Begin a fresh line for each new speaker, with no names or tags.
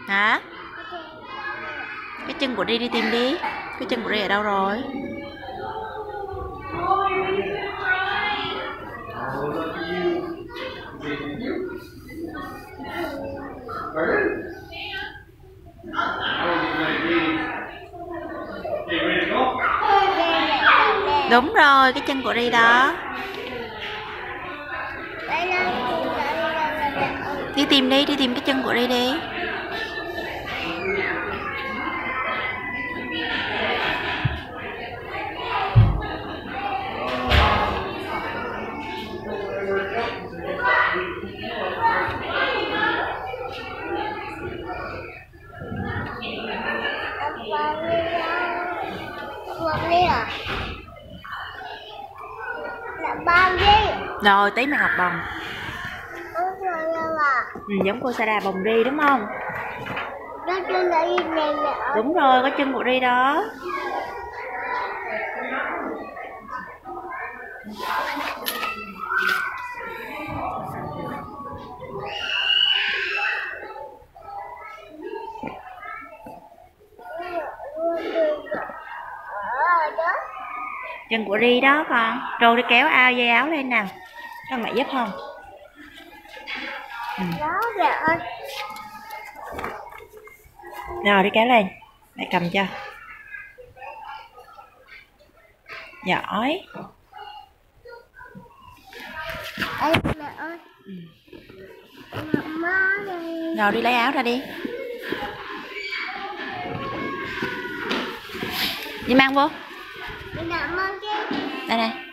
Hả? Cái chân của đi tìm đi. Cái chân của đi ở đâu rồi? Đúng rồi, cái chân của đi đó. Đi tìm đi, đi tìm cái chân của đi đi. Rồi tí mày học bồng. Giống cô Sarah bồng ri đúng không? Đúng rồi, có chân của ri đó. Chân của ri đó con. Rồi đi kéo dây áo lên nào. Con mẹ giúp không? Rồi đi kéo lên. Mẹ cầm cho. Giỏi. Rồi đi lấy áo ra đi. Đi mang vô. Đây này.